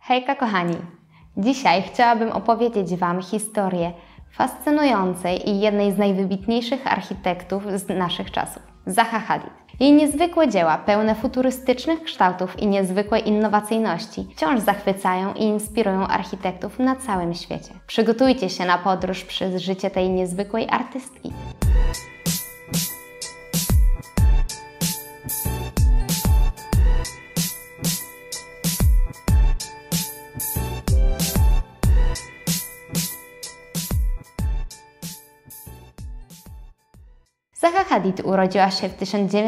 Hejka kochani! Dzisiaj chciałabym opowiedzieć Wam historię fascynującej i jednej z najwybitniejszych architektów z naszych czasów, Zaha Hadid. Jej niezwykłe dzieła, pełne futurystycznych kształtów i niezwykłej innowacyjności, wciąż zachwycają i inspirują architektów na całym świecie. Przygotujcie się na podróż przez życie tej niezwykłej artystki. Zaha Hadid urodziła się w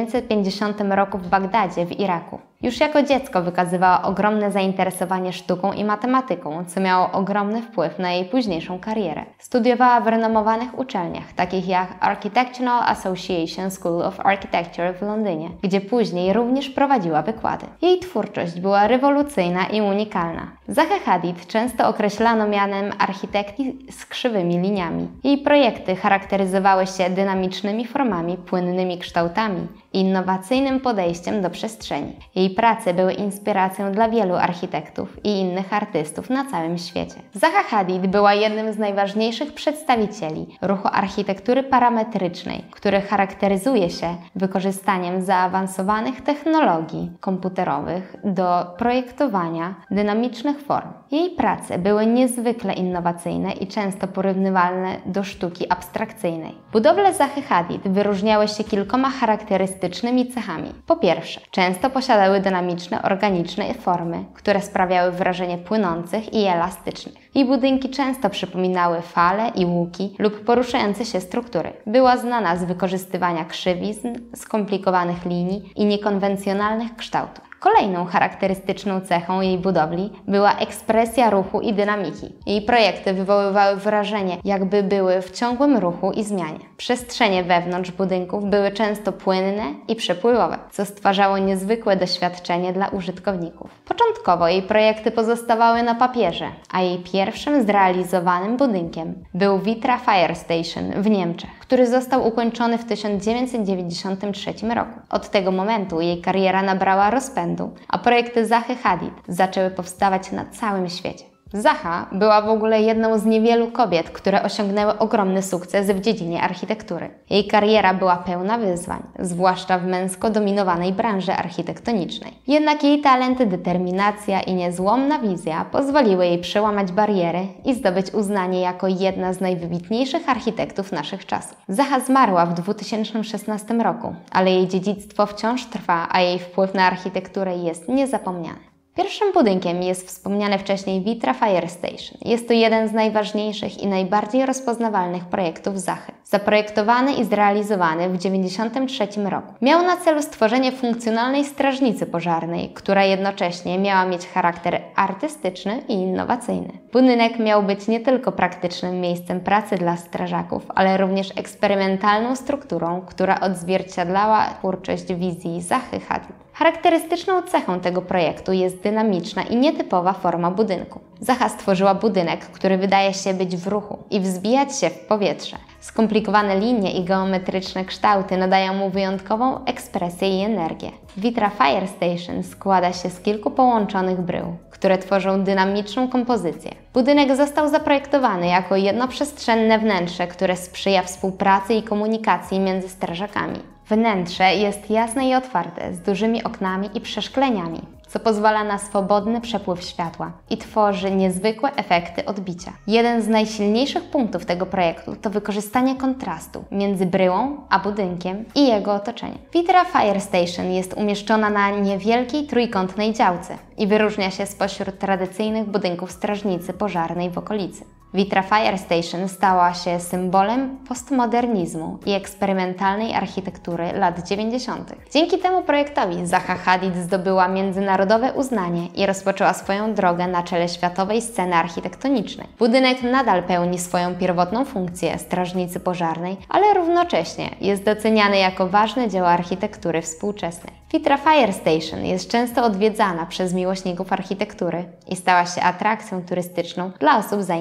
1950 roku w Bagdadzie w Iraku. Już jako dziecko wykazywała ogromne zainteresowanie sztuką i matematyką, co miało ogromny wpływ na jej późniejszą karierę. Studiowała w renomowanych uczelniach, takich jak Architectural Association School of Architecture w Londynie, gdzie później również prowadziła wykłady. Jej twórczość była rewolucyjna i unikalna. Zahę Hadid często określano mianem architektki z krzywymi liniami. Jej projekty charakteryzowały się dynamicznymi formami, płynnymi kształtami i innowacyjnym podejściem do przestrzeni. Jej prace były inspiracją dla wielu architektów i innych artystów na całym świecie. Zaha Hadid była jednym z najważniejszych przedstawicieli ruchu architektury parametrycznej, który charakteryzuje się wykorzystaniem zaawansowanych technologii komputerowych do projektowania dynamicznych form. Jej prace były niezwykle innowacyjne i często porównywalne do sztuki abstrakcyjnej. Budowle Zahy Hadid wyróżniały się kilkoma charakterystycznymi cechami. Po pierwsze, często posiadały dynamiczne, organiczne formy, które sprawiały wrażenie płynących i elastycznych. Jej budynki często przypominały fale i łuki lub poruszające się struktury. Była znana z wykorzystywania krzywizn, skomplikowanych linii i niekonwencjonalnych kształtów. Kolejną charakterystyczną cechą jej budowli była ekspresja ruchu i dynamiki. Jej projekty wywoływały wrażenie, jakby były w ciągłym ruchu i zmianie. Przestrzenie wewnątrz budynków były często płynne i przepływowe, co stwarzało niezwykłe doświadczenie dla użytkowników. Początkowo jej projekty pozostawały na papierze, a jej pierwszym zrealizowanym budynkiem był Vitra Fire Station w Niemczech, który został ukończony w 1993 roku. Od tego momentu jej kariera nabrała rozpędu, a projekty Zahy Hadid zaczęły powstawać na całym świecie. Zaha była w ogóle jedną z niewielu kobiet, które osiągnęły ogromny sukces w dziedzinie architektury. Jej kariera była pełna wyzwań, zwłaszcza w męsko dominowanej branży architektonicznej. Jednak jej talent, determinacja i niezłomna wizja pozwoliły jej przełamać bariery i zdobyć uznanie jako jedna z najwybitniejszych architektów naszych czasów. Zaha zmarła w 2016 roku, ale jej dziedzictwo wciąż trwa, a jej wpływ na architekturę jest niezapomniany. Pierwszym budynkiem jest wspomniane wcześniej Vitra Fire Station. Jest to jeden z najważniejszych i najbardziej rozpoznawalnych projektów Zahy. Zaprojektowany i zrealizowany w 1993 roku. Miał na celu stworzenie funkcjonalnej strażnicy pożarnej, która jednocześnie miała mieć charakter artystyczny i innowacyjny. Budynek miał być nie tylko praktycznym miejscem pracy dla strażaków, ale również eksperymentalną strukturą, która odzwierciedlała twórczość wizji Zahy Hadid. Charakterystyczną cechą tego projektu jest dynamiczna i nietypowa forma budynku. Zaha stworzyła budynek, który wydaje się być w ruchu i wzbijać się w powietrze. Skomplikowane linie i geometryczne kształty nadają mu wyjątkową ekspresję i energię. Vitra Fire Station składa się z kilku połączonych brył, które tworzą dynamiczną kompozycję. Budynek został zaprojektowany jako jednoprzestrzenne wnętrze, które sprzyja współpracy i komunikacji między strażakami. Wnętrze jest jasne i otwarte, z dużymi oknami i przeszkleniami, co pozwala na swobodny przepływ światła i tworzy niezwykłe efekty odbicia. Jeden z najsilniejszych punktów tego projektu to wykorzystanie kontrastu między bryłą a budynkiem i jego otoczeniem. Vitra Fire Station jest umieszczona na niewielkiej trójkątnej działce i wyróżnia się spośród tradycyjnych budynków strażnicy pożarnej w okolicy. Vitra Fire Station stała się symbolem postmodernizmu i eksperymentalnej architektury lat 90. Dzięki temu projektowi Zaha Hadid zdobyła międzynarodowe uznanie i rozpoczęła swoją drogę na czele światowej sceny architektonicznej. Budynek nadal pełni swoją pierwotną funkcję strażnicy pożarnej, ale równocześnie jest doceniany jako ważne dzieło architektury współczesnej. Vitra Fire Station jest często odwiedzana przez miłośników architektury i stała się atrakcją turystyczną dla osób zainteresowanych.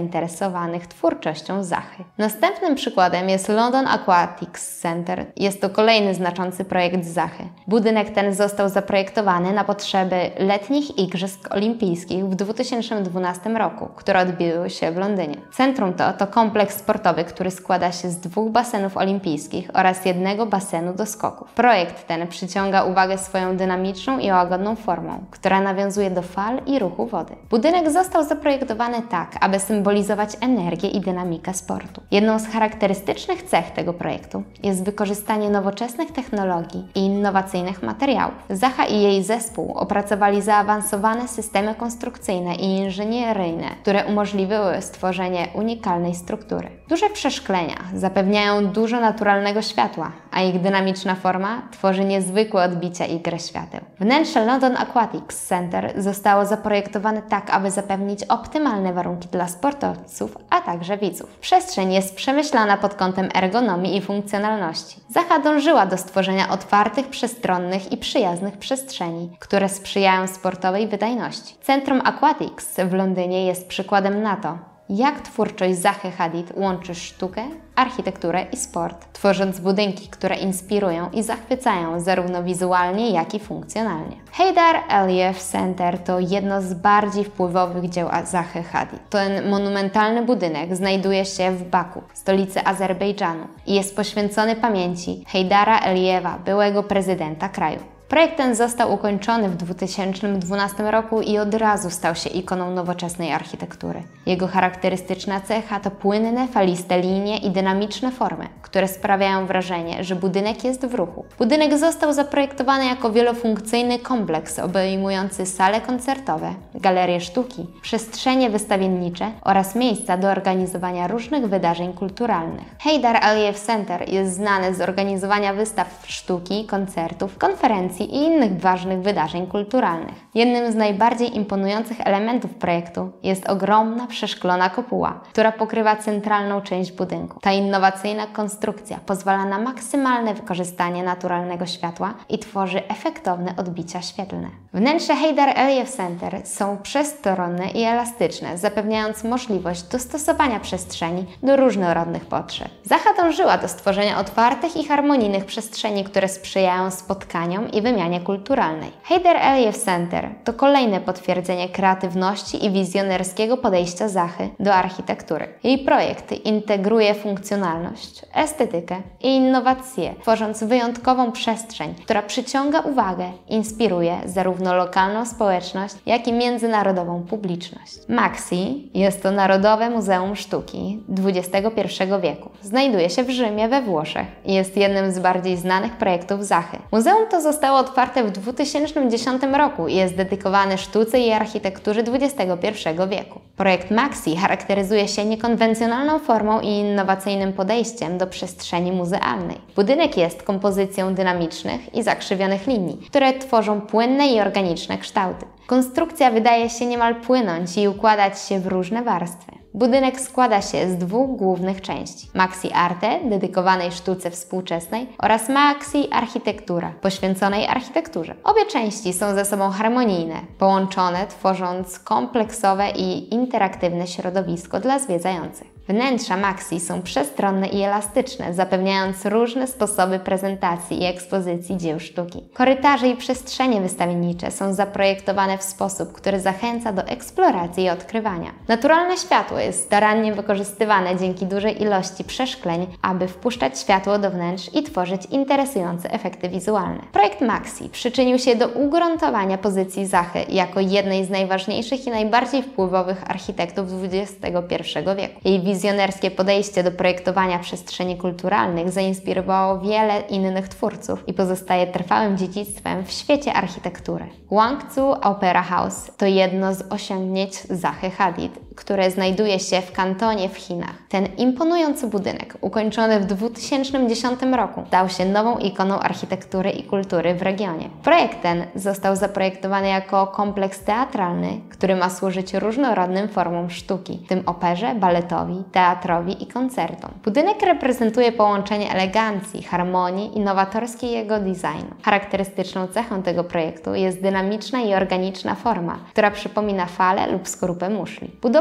zainteresowanych twórczością Zachy. Następnym przykładem jest London Aquatics Center. Jest to kolejny znaczący projekt Zachy. Budynek ten został zaprojektowany na potrzeby letnich Igrzysk Olimpijskich w 2012 roku, które odbyły się w Londynie. Centrum to kompleks sportowy, który składa się z 2 basenów olimpijskich oraz 1 basenu do skoków. Projekt ten przyciąga uwagę swoją dynamiczną i łagodną formą, która nawiązuje do fal i ruchu wody. Budynek został zaprojektowany tak, aby symbolizować energię i dynamikę sportu. Jedną z charakterystycznych cech tego projektu jest wykorzystanie nowoczesnych technologii i innowacyjnych materiałów. Zacha i jej zespół opracowali zaawansowane systemy konstrukcyjne i inżynieryjne, które umożliwiły stworzenie unikalnej struktury. Duże przeszklenia zapewniają dużo naturalnego światła, a ich dynamiczna forma tworzy niezwykłe odbicia i grę świateł. Wnętrze London Aquatics Center zostało zaprojektowane tak, aby zapewnić optymalne warunki dla sportowców, a także widzów. Przestrzeń jest przemyślana pod kątem ergonomii i funkcjonalności. Zacha dążyła do stworzenia otwartych, przestronnych i przyjaznych przestrzeni, które sprzyjają sportowej wydajności. Centrum Aquatics w Londynie jest przykładem na to, jak twórczość Zachy Hadid łączy sztukę, architekturę i sport, tworząc budynki, które inspirują i zachwycają zarówno wizualnie, jak i funkcjonalnie. Heydar Aliyev Center to jedno z bardziej wpływowych dzieł Zachy Hadid. Ten monumentalny budynek znajduje się w Baku, stolicy Azerbejdżanu, i jest poświęcony pamięci Heydara Aliyewa, byłego prezydenta kraju. Projekt ten został ukończony w 2012 roku i od razu stał się ikoną nowoczesnej architektury. Jego charakterystyczna cecha to płynne, faliste linie i dynamiczne formy, które sprawiają wrażenie, że budynek jest w ruchu. Budynek został zaprojektowany jako wielofunkcyjny kompleks obejmujący sale koncertowe, galerie sztuki, przestrzenie wystawiennicze oraz miejsca do organizowania różnych wydarzeń kulturalnych. Heydar Aliyev Center jest znany z organizowania wystaw sztuki, koncertów, konferencji i innych ważnych wydarzeń kulturalnych. Jednym z najbardziej imponujących elementów projektu jest ogromna przeszklona kopuła, która pokrywa centralną część budynku. Ta innowacyjna konstrukcja pozwala na maksymalne wykorzystanie naturalnego światła i tworzy efektowne odbicia świetlne. Wnętrze Heydar Aliyev Center są przestronne i elastyczne, zapewniając możliwość dostosowania przestrzeni do różnorodnych potrzeb. Zacha dążyła do stworzenia otwartych i harmonijnych przestrzeni, które sprzyjają spotkaniom i wymianie kulturalnej. Heydar Aliyev Center to kolejne potwierdzenie kreatywności i wizjonerskiego podejścia Zachy do architektury. Jej projekt integruje funkcjonalność, estetykę i innowacje, tworząc wyjątkową przestrzeń, która przyciąga uwagę, inspiruje zarówno lokalną społeczność, jak i międzynarodową publiczność. Maxi jest to Narodowe Muzeum Sztuki XXI wieku. Znajduje się w Rzymie we Włoszech i jest jednym z bardziej znanych projektów Zachy. Muzeum to zostało otwarte w 2010 roku i jest dedykowany sztuce i architekturze XXI wieku. Projekt Maxi charakteryzuje się niekonwencjonalną formą i innowacyjnym podejściem do przestrzeni muzealnej. Budynek jest kompozycją dynamicznych i zakrzywionych linii, które tworzą płynne i organiczne kształty. Konstrukcja wydaje się niemal płynąć i układać się w różne warstwy. Budynek składa się z 2 głównych części: Maxi Arte, dedykowanej sztuce współczesnej, oraz Maxi Architektura, poświęconej architekturze. Obie części są ze sobą harmonijne, połączone, tworząc kompleksowe i interaktywne środowisko dla zwiedzających. Wnętrza Maxi są przestronne i elastyczne, zapewniając różne sposoby prezentacji i ekspozycji dzieł sztuki. Korytarze i przestrzenie wystawiennicze są zaprojektowane w sposób, który zachęca do eksploracji i odkrywania. Naturalne światło jest starannie wykorzystywane dzięki dużej ilości przeszkleń, aby wpuszczać światło do wnętrz i tworzyć interesujące efekty wizualne. Projekt Maxi przyczynił się do ugruntowania pozycji Zachy jako jednej z najważniejszych i najbardziej wpływowych architektów XXI wieku. Jej wizjonerskie podejście do projektowania przestrzeni kulturalnych zainspirowało wiele innych twórców i pozostaje trwałym dziedzictwem w świecie architektury. Guangzhou Opera House to jedno z osiągnięć Zachy Hadid, które znajduje się w Kantonie w Chinach. Ten imponujący budynek, ukończony w 2010 roku, stał się nową ikoną architektury i kultury w regionie. Projekt ten został zaprojektowany jako kompleks teatralny, który ma służyć różnorodnym formom sztuki, w tym operze, baletowi, teatrowi i koncertom. Budynek reprezentuje połączenie elegancji, harmonii i nowatorskiego designu. Charakterystyczną cechą tego projektu jest dynamiczna i organiczna forma, która przypomina falę lub skorupę muszli. Budowa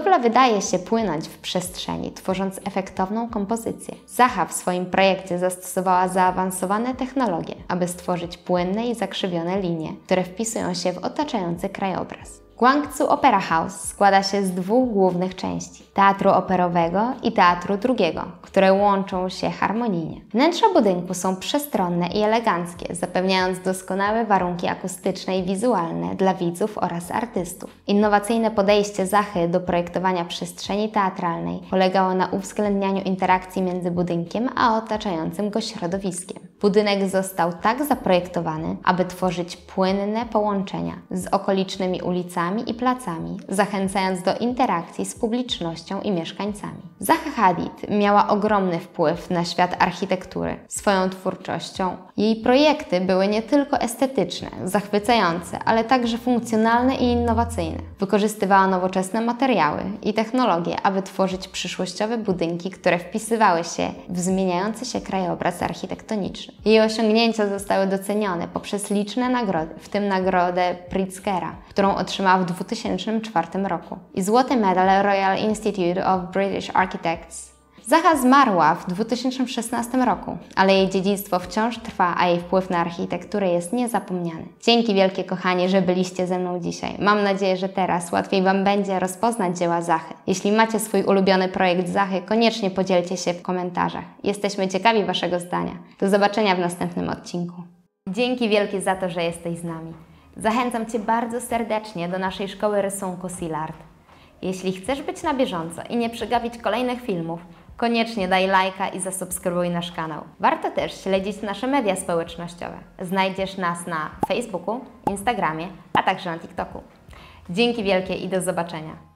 Budowla wydaje się płynąć w przestrzeni, tworząc efektowną kompozycję. Zaha w swoim projekcie zastosowała zaawansowane technologie, aby stworzyć płynne i zakrzywione linie, które wpisują się w otaczający krajobraz. Guangzhou Opera House składa się z dwóch głównych części – teatru operowego i teatru drugiego, które łączą się harmonijnie. Wnętrza budynku są przestronne i eleganckie, zapewniając doskonałe warunki akustyczne i wizualne dla widzów oraz artystów. Innowacyjne podejście Zahy do projektowania przestrzeni teatralnej polegało na uwzględnianiu interakcji między budynkiem a otaczającym go środowiskiem. Budynek został tak zaprojektowany, aby tworzyć płynne połączenia z okolicznymi ulicami i placami, zachęcając do interakcji z publicznością i mieszkańcami. Zaha Hadid miała ogromny wpływ na świat architektury. Swoją twórczością jej projekty były nie tylko estetyczne, zachwycające, ale także funkcjonalne i innowacyjne. Wykorzystywała nowoczesne materiały i technologie, aby tworzyć przyszłościowe budynki, które wpisywały się w zmieniający się krajobraz architektoniczny. Jej osiągnięcia zostały docenione poprzez liczne nagrody, w tym nagrodę Pritzkera, którą otrzymała w 2004 roku, i złoty medal Royal Institute of British Architects. Zaha zmarła w 2016 roku, ale jej dziedzictwo wciąż trwa, a jej wpływ na architekturę jest niezapomniany. Dzięki wielkie, kochani, że byliście ze mną dzisiaj. Mam nadzieję, że teraz łatwiej Wam będzie rozpoznać dzieła Zahy. Jeśli macie swój ulubiony projekt Zahy, koniecznie podzielcie się w komentarzach. Jesteśmy ciekawi Waszego zdania. Do zobaczenia w następnym odcinku. Dzięki wielkie za to, że jesteś z nami. Zachęcam Cię bardzo serdecznie do naszej szkoły rysunku Silart. Jeśli chcesz być na bieżąco i nie przegapić kolejnych filmów, koniecznie daj lajka i zasubskrybuj nasz kanał. Warto też śledzić nasze media społecznościowe. Znajdziesz nas na Facebooku, Instagramie, a także na TikToku. Dzięki wielkie i do zobaczenia.